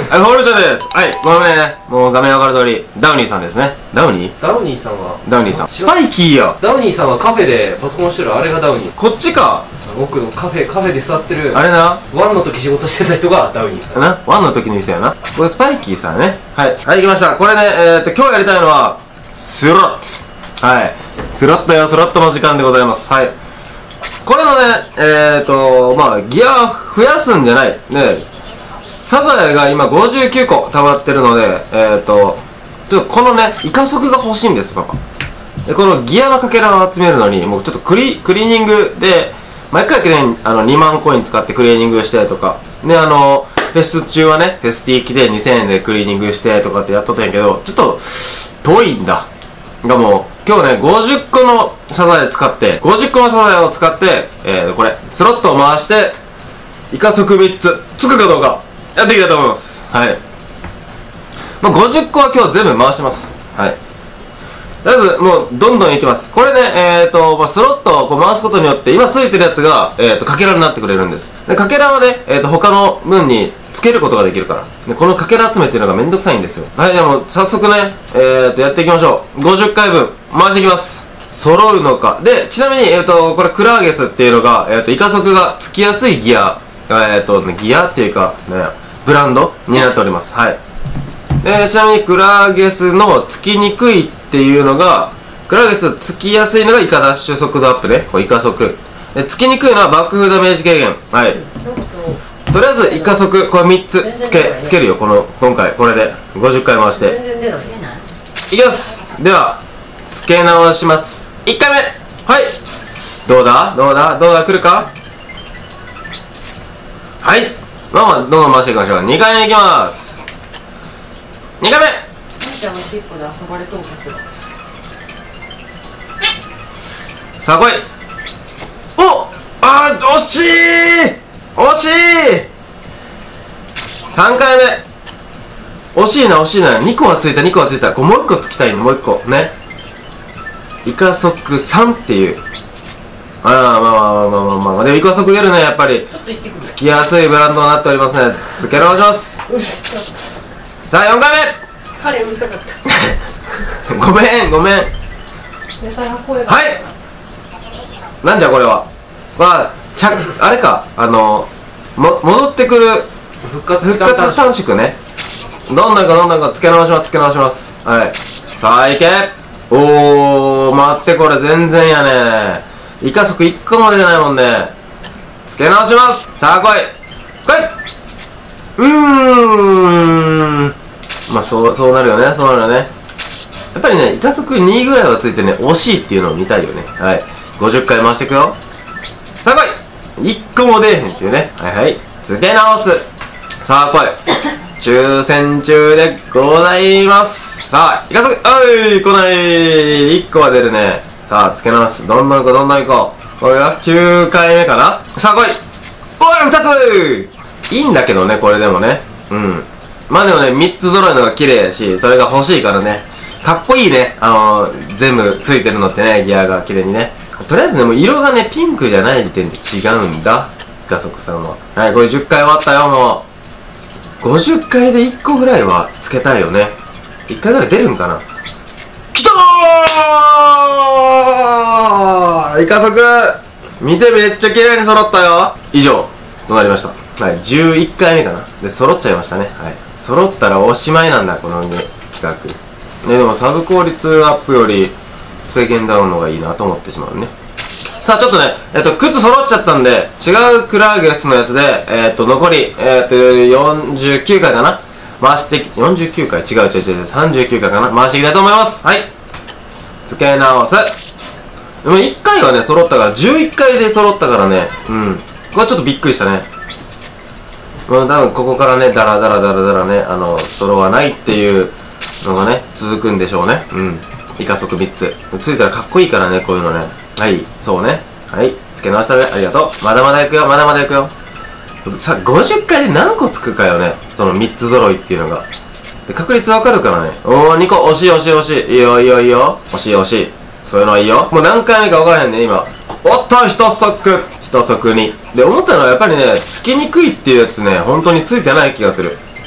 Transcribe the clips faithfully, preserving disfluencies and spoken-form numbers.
はい、ホールチョです。はい、ごめんね。もう画面上がる通り、ダウニーさんですね。ダウニーダウニーさんはダウニーさん。スパイキーや。 ダウニーさんはカフェでパソコンしてるあれがダウニー。 こっちか。 奥のカフェ、カフェで座ってる。 あれな。 ワンの時仕事してた人がダウニーさん。 な、ワンの時の人やな。これスパイキーさんね。はい。はい、行きました。これね、えーっと、今日やりたいのは、スロット。はい。スロットよ、スロットの時間でございます。はい。これのね、えーっと、まあ、ギア増やすんじゃない。ね、サザエが今ごじゅうきゅうこ溜まってるので、えーっと、ちょっとこのね、イカ速が欲しいんです、パパ。で、このギアのかけらを集めるのに、もうちょっとクリ、クリーニングで、毎回ね、あの、にまんコイン使ってクリーニングしてとか、ね、あの、フェス中はね、フェスティー来てにせんえんでクリーニングしてとかってやっとったんやけど、ちょっと、遠いんだ。がもう、今日ね、ごじゅっこのサザエ使って、ごじゅっこのサザエを使って、えー、これ、スロットを回して、イカ速みっつ、つくかどうか、やっていきたいと思います。はい。まあ、ごじゅっこは今日全部回します。はい。とりあえず、もう、どんどんいきます。これね、えーと、まあ、スロットをこう回すことによって、今ついてるやつが、えーと、かけらになってくれるんです。で、かけらはね、えーと、他の分につけることができるから。で、このかけら集めっていうのがめんどくさいんですよ。はい、でも、早速ね、えーと、やっていきましょう。ごじゅっかいぶん、回していきます。揃うのか。で、ちなみに、えーと、これ、クラーゲスっていうのが、えーと、イカ速がつきやすいギア、えーと、ギアっていうか、ね、ブランドになっております。はい。で、ちなみに、クラーゲスのつきにくいっていうのが、クラーゲスつきやすいのがイカダッシュ速度アップね。これイカ速。で、つきにくいのはバック風ダメージ軽減。はい。とりあえずイカ速、これみっつつけ、つけるよ。この、今回、これで。ごじゅっかい回して。 全然出ない。 いきます。では、つけ直します。いっかいめ。はい。どうだどうだどうだ来るかはい。まあまあ、どんどん回していきましょう。にかいめいきます。にかいめ。 みーちゃんの尻尾で遊ばれとうかしら。 さあ来い。おあー惜しい惜しいさんかいめ惜しいな惜しいなにこはついたにこはついたこれもういっこつきたいのもういっこねイカ速さんっていうああまあまあまあまあまあまあでもイカ速出るねやっぱりつきやすいブランドになっておりますねつけ直しますさあよんかいめ彼うるさかったごめんごめんはいなんじゃこれはまあちゃあれかあのも戻ってくる復活復活短縮ねどんどんかどんどんかつけ直しますつけ直しますはいさあいけおー待ってこれ全然やねイカ速いっこも出ないもんねつけ直しますさあ来い来いうーんまあそうそうなるよねそうなるよねやっぱりねイカ速にぐらいはついてね惜しいっていうのを見たいよねはいごじゅっかい回していくよさあ来いいっこも出えへんっていうねはいはいつけ直すさあ来い抽選中でございますさあイカ速おい来ないいっこは出るねさあつけ直すどんどんいこうどんどんいこうこれがきゅうかいめかなさあ来いおいふたついいんだけどねこれでもねうんまあでもねみっつ揃えるのが綺麗やしそれが欲しいからねかっこいいねあのー、全部ついてるのってねギアが綺麗にねとりあえずねもう色がねピンクじゃない時点で違うんだイカ速さんははいこれじゅっかい終わったよもうごじゅっかいでいっこぐらいはつけたいよねいっかいぐらい出るんかなきたーイカ速見てめっちゃ綺麗に揃ったよ以上となりましたはいじゅういっかいめかなで揃っちゃいましたねはい揃ったらおしまいなんだこの、ね、企画ねでもサブ効率アップよりスペゲンダウンの方がいいなと思ってしまうねさあちょっとねえっと靴揃っちゃったんで違うクラーゲスのやつでえっと残りえっとよんじゅうきゅうかいかな回してよんじゅうきゅうかい違う違う違うさんじゅうきゅうかいかな回していきたいと思いますはい付け直すでもいっかいはね揃ったからじゅういっかいで揃ったからねうんこれちょっとびっくりしたねうん多分ここからねダラダラダラダラねあの揃わないっていうのがね続くんでしょうねうんイカ速みっつついたらかっこいいからねこういうのねはいそうねはい付け直したねありがとうまだまだいくよまだまだいくよさごじゅっかいで何個つくかよねそのみっつ揃いっていうのがで確率わかるからねおーにこ惜しい惜しい惜しいいいよいいよいいよ惜しい惜しいそういうのはいいよもう何回目かわからへんね今おっと一足一足にで思ったのはやっぱりねつきにくいっていうやつね本当についてない気がする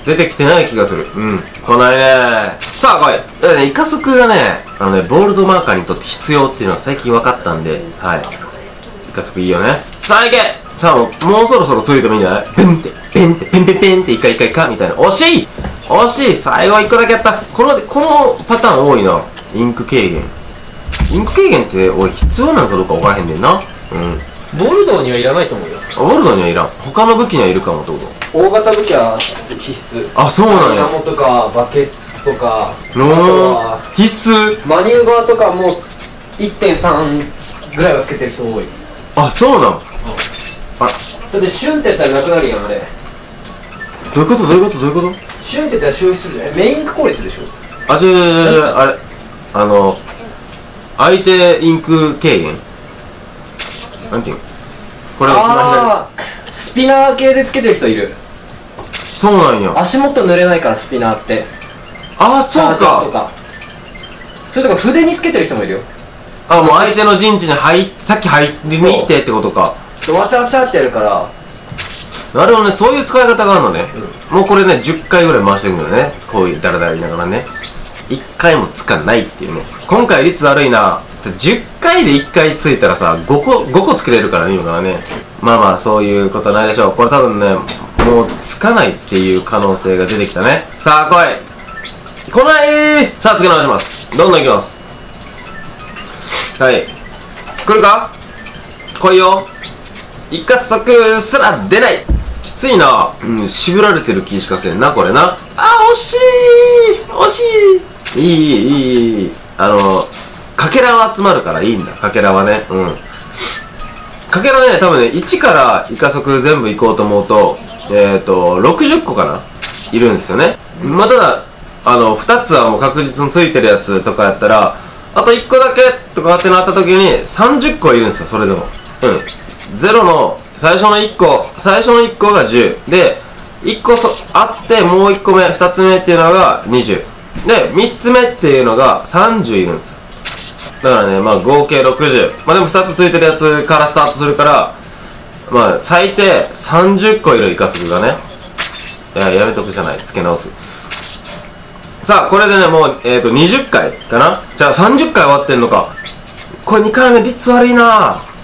出てきてない気がする。うん。来ないね。さあ、来い。だからね、イカ速がね、あのね、ボールドマーカーにとって必要っていうのは最近分かったんで、はい。イカ速いいよね。さあ、行け。さあ、もう、もうそろそろついてもいいんじゃない？ペンって、ペンって、ペンペンペンって、イカイカイカみたいな。惜しい惜しい最後いっこだけやった。この、このパターン多いな。インク軽減。インク軽減って、俺必要なのかどうか分からへんねんな。うん。 ボルドーにはいらないと思うよ。 ボルドーにはいらん。他の武器にはいるかもってこと？ 大型武器は必須。 あ、そうなんや。 ダイナモとかバケツとか、あとのは必須。 マニューバーとかも いってんさん ぐらいはつけてる人多い。 あ、そうなん。あ、 だってシュンってやったらなくなるやん、あれ。 どういうことどういうことどういうこと？ シュンってやったら消費するじゃない。メイン効率でしょ。 あ、違う違う違う、あれ、あの、相手インク軽減なんていうのこれは一番あー、スピナー系でつけてる人いる。 左。そうなんや。 足元濡れないからスピナーって。 ああ、そうチャージャーとか。 か。それとか筆につけてる人もいるよ。 あ、もう相手の陣地に入っ、さっき入りに行ってってことか。 わちゃわちゃってやるから。 なるほどね、そういう使い方があるのね。うん、もうこれね、じゅっかいぐらい回してるんだよね。こういうダラダラ言いながらね。いっかいもつかないっていうね。今回率悪いな。じゅっかいでいっかいついたらさ、ごこ、ごこつけれるからね、今からね。まあまあ、そういうことはないでしょう。これ多分ね、もうつかないっていう可能性が出てきたね。さあ、来い。来ないー。さあ、次お願いします。どんどんいきます。はい。来るか？来いよ。イカ速すら出ない。きついな。うん、渋られてる気しかせんな、これな。あ、惜しい惜しいいい、いい、いい。あの、かけらは集まるからいいんだ、かけらはね。うん。かけらね、多分ね、いちからイカ速全部行こうと思うと、えっと、ろくじゅっこかないるんですよね。まあ、ただ、あの、ふたつはもう確実についてるやつとかやったら、あといっこだけとかってなった時に、さんじゅっこいるんですよ、それでも。うん。ゼロの、最初のいっこ、最初のいっこがじゅう。で、いっこそあって、もういっこめ、ふたつめっていうのがにじゅう。で、みっつめっていうのがさんじゅういるんですよ。だからね、まあ合計ろくじゅう。まあでもふたつついてるやつからスタートするから、まあ最低さんじゅっこいるイカスグがね。いや、やめとくじゃない。付け直す。さあ、これでね、もう、えっと、にじゅっかいかな？じゃあさんじゅっかい終わってんのか。これにかいめ率悪いなぁ。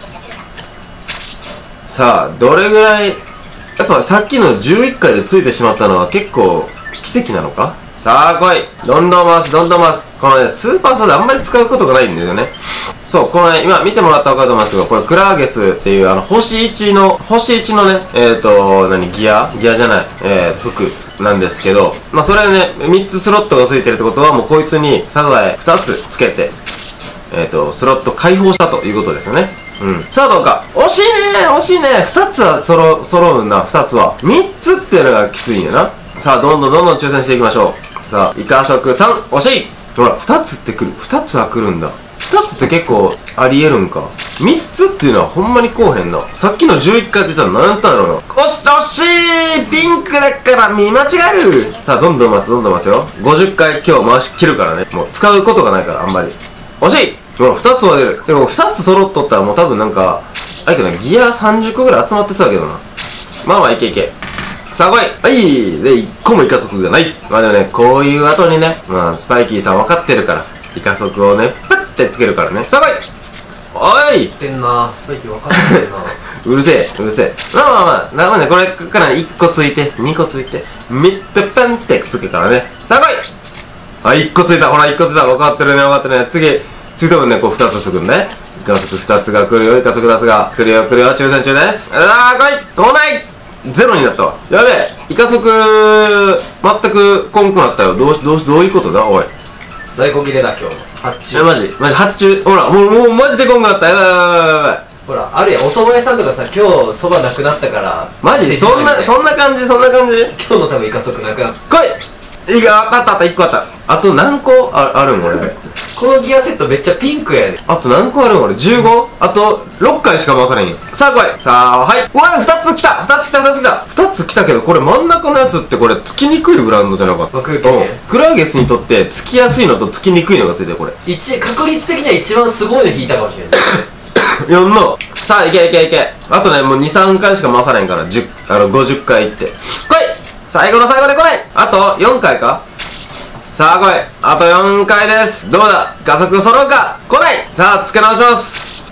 さあ、どれぐらい、やっぱさっきのじゅういっかいでついてしまったのは結構奇跡なのか？さあ来い。どんどん回す、どんどん回す。このね、スーパーソードあんまり使うことがないんですよね。そう、このね、今見てもらったら分かると思いますけど、これクラーゲスっていうあの、星いちの、星いちのね、えっと、何、ギアギアじゃない、えー、服なんですけど、まあそれね、みっつスロットがついてるってことは、もうこいつにサザエふたつつけて、えっと、スロット解放したということですよね。うん。さあどうか。惜しいね惜しいねふたつはそろ、揃うな、ふたつは。みっつっていうのがきついんやな。さあ、どんどんどんどん抽選していきましょう。さあ、イカ食さん、惜しいほら、ふたつってくる。ふたつは来るんだ。ふたつって結構あり得るんか。みっつっていうのはほんまにこうへんな。さっきのじゅういっかいって言ったら何やったんやろうな。惜し、惜しいピンクだから見間違えるさあ、どんどん回す、どんどん回すよ。ごじゅっかい今日回し切るからね。もう使うことがないから、あんまり。惜しいほら、ふたつは出る。でもふたつ揃っとったらもう多分なんか、あれけどギアさんじゅっこぐらい集まってそうだけどな。まあまあいけいけ。さあ来いはいで、いっこもイカ速がない。まあでもね、こういう後にね、まあスパイキーさん分かってるから、イカ速をね、パッてつけるからね。さあ来いおいってんなスパイキー分かってるなうるせえ、うるせえ。まあまあまあ、まあね、これからいっこついて、にこついて、みってペンってつけからね。さあ来いあ、いっこついた、ほらいっこついた、分かってるね、分かってるね。次、次多分ね、こうふたつつくんね。イカ速ふたつが来るよ、イカ速ふたつが。来るよ、来るよ、抽選中です。あー、来い来ないゼロになったわ。やべえイカ速、全くこんくなったよ。どう、どう、どういうことだおい。 在庫切れだ今日発注。 え、マジマジ発注ほら、もう、もうマジでこんくなった。やばいやばいやばいやばい。 ほら、あるやん、お蕎麦屋さんとかさ、今日蕎麦なくなったからマジそんな、そんな感じそんな感じ今日の多分イカ速なくなった。 来いいいか、あったあったあった、いっこあった。あと何個ああるん俺。 このギアセットめっちゃピンクやで。 あと何個あるん俺 ?じゅうご? あとろっかいしか回されんよ。さあ来いさあ、はい。うわ、ふたつ来た !ふたつ来た !ふたつ来た !ふたつ来たけど、これ真ん中のやつってこれ、つきにくいブランドじゃなかった。 まあ、空気ね。 クラーゲスにとって、つきやすいのとつきにくいのがついてる、これ。 一、確率的には一番すごいの引いたかもしれない。 やんな。さあ、いけいけいけ。あとね、もうに、さんかいしか回さないから、じゅう、あの、ごじゅっかい行って。来い最後の最後で来ないあとよんかいかさあ来いあとよんかいです。どうだ加速揃うか来ないさあ付け直します。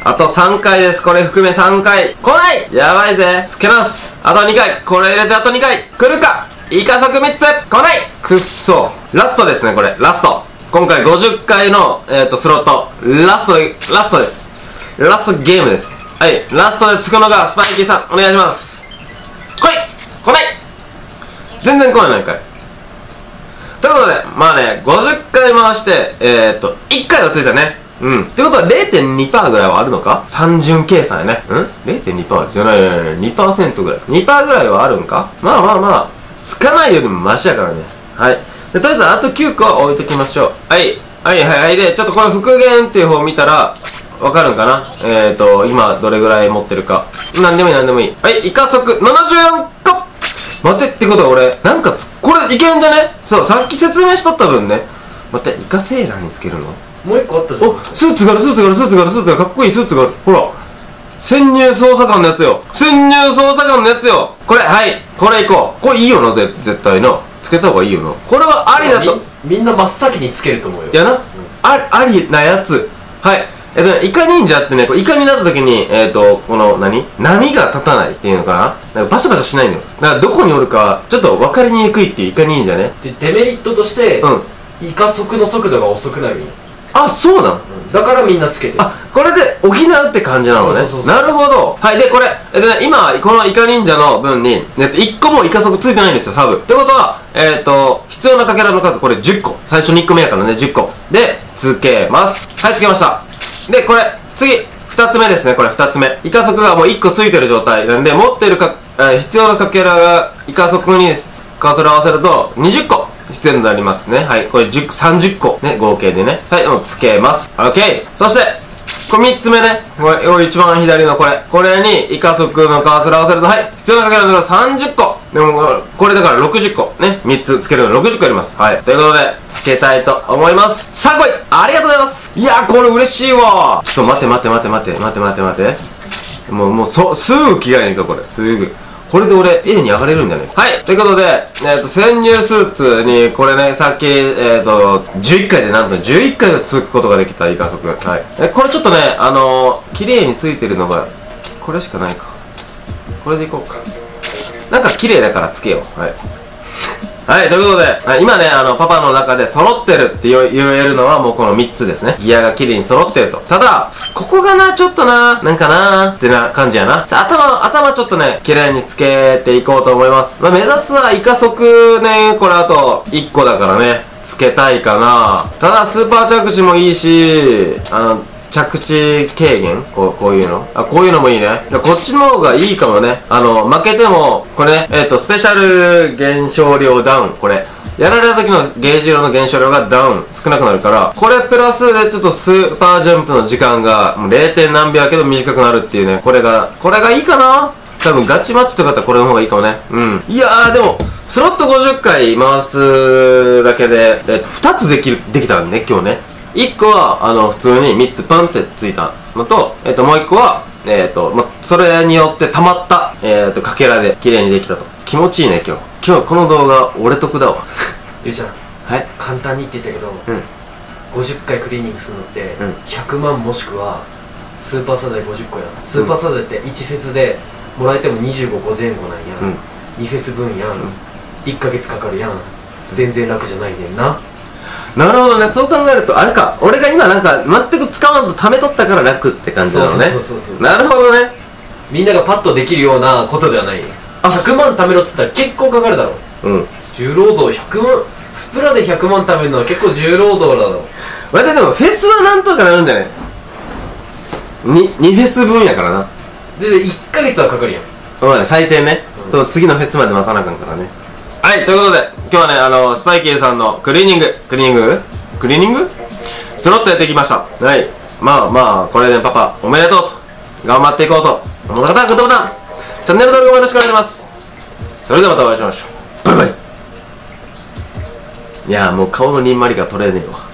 あとさんかいです。これ含めさんかい来ないやばいぜ付け直すあとにかいこれ入れてあとにかい来るかい加速みっつ来ないくっそラストですねこれラスト今回ごじゅっかいの、えー、とスロットラストラストですラストゲームです。はいラストでつくのがスパイキーさんお願いします。来い来ない全然来ないのかいということでまあねごじゅっかい回してえー、っといっかいはついたねうんってことは れいてんにパーセント ぐらいはあるのか単純計算やねうん れいてんにパーセント じゃないじゃない にパーセント ぐらい にパーセント ぐらいはあるんかまあまあまあつかないよりもマシやからねはいでとりあえずあときゅうこ置いときましょうはいはいはいはいでちょっとこの復元っていう方を見たらわかるんかなえーと今どれぐらい持ってるかなんでもいいなんでもいいはいイカ速ななじゅうよんこ待ってってことは俺なんかこれいけんじゃねそうさっき説明しとった分ね待ってイカセーラーにつけるのもう一個あったじゃん。 おスーツがあるスーツがあるスーツがあるスーツがあるかっこいいスーツがあるほら潜入捜査官のやつよ潜入捜査官のやつよこれはいこれいこうこれいいよなぜ絶対なつけた方がいいよなこれはありだとみみんな真っ先につけると思うよ。 いやな、うん、あ, ありなやつはいえっとね、イカ忍者ってね、こうイカになった時に、えっと、この、何波が立たないっていうのかななんかバシャバシャしないのよ。だからどこにおるか、ちょっと分かりにくいっていうイカ忍者ね。 で、デメリットとして、 うん。 イカ速の速度が遅くなるよ。 あ、そうなん、 うん、だからみんなつけてる。 あ、これで補うって感じなのね。 そうそうそうそうなるほど。はい、で、これ、えっとね、今、このイカ忍者の分に、えっと、いっこもイカ速ついてないんですよ、サブ。ってことは、えっと、必要なかけらの数、これじゅっこ。最初にいっこめやからね、じゅっこ。で、つけます。はい、つけました。で、これ、次、二つ目ですね、これ二つ目。イカ速がもういっこついてる状態なんで、持ってるか、えー、必要なかけらがイカ速にかそれ合わせるとにじゅっこ必要になりますね。はい、これさんじゅっこね、合計でね。はい、もうつけます。OK! そして、これみっつめね。これ、一番左のこれ。これにイカ速のかそれ合わせると、はい、必要なかけらの数さんじゅっこ。でも、これだからろくじゅっこ。ね、みっつつけるのろくじゅっこあります。はい。ということで、つけたいと思います。さあ来いありがとうございますいやー、これ嬉しいわちょっと待って待って待って待って待って待って待ってもう、もう、そ、すぐ着替えねえか、これ。すぐ。これで俺、A に上がれるんだね。はい。ということで、えっと、潜入スーツに、これね、さっき、えっと、じゅういっかいでなんとじゅういっかいが続くことができたイカ速。はい。え、これちょっとね、あのー、綺麗についてるのが、これしかないか。これでいこうか。なんか綺麗だからつけよう。はい。はい、ということで、今ね、あの、パパの中で揃ってるって言えるのはもうこのみっつですね。ギアが綺麗に揃ってると。ただ、ここがな、ちょっとな、なんかな、ってな感じやな。頭、頭ちょっとね、綺麗につけていこうと思います。まあ、目指すはイカ速ね、これあといっこだからね、つけたいかな。ただ、スーパー着地もいいし、あの、着地軽減こう、こういうのあ、こういうのもいいね。こっちの方がいいかもね。あの、負けても、これね、えっと、スペシャル減少量ダウン。これ。やられた時のゲージ量の減少量がダウン。少なくなるから、これプラスでちょっとスーパージャンプの時間が、れいてん何秒やけど短くなるっていうね。これが、これがいいかな多分ガチマッチとかだったらこれの方がいいかもね。うん。いやー、でも、スロットごじゅっかい回すだけで、えっと、ふたつできる、できたんでね、今日ね。いっこは、あの、普通にみっつパンってついたのと、えっと、もういっこは、えっと、ま、それによって溜まった、えっと、かけらで綺麗にできたと。気持ちいいね、今日。今日この動画、俺得だわ。 ゆうちゃん。はい。簡単にって言ったけど、うん。ごじゅっかいクリーニングするのって、うん、ひゃくまんもしくは、スーパーサザエごじゅっこやん。スーパーサザエっていちフェスで、もらえてもにじゅうごこぜん後なんやん。うん、にフェス分やん。うん、いっかげつかかるやん。全然楽じゃないねんな。 なるほどね、そう考えると、あれか、俺が今なんか、全く使わんと貯めとったから楽って感じなのね。そうそうそうそう。なるほどね。 みんながパッとできるようなことではない。ひゃくまん貯めろっつったら結構かかるだろう。うん。重労働ひゃくまん、スプラでひゃくまん貯めるのは結構重労働だろう。 またでも、フェスはなんとかなるんじゃないに、にフェス分やからな。 で、いっかげつはかかるやん。 まあね、最低ね。うん、その次のフェスまで待たなあかんからね。はい、ということで、今日はね、あの、スパイキーさんのクリーニング、クリーニングクリーニングスロットやってきました。はい。まあまあ、これで、ね、パパ、おめでとうと。頑張っていこうと。この方はグッドボタン、チャンネル登録もよろしくお願いします。それではまたお会いしましょう。バイバイ。いやー、もう顔のにんまりが取れねえわ。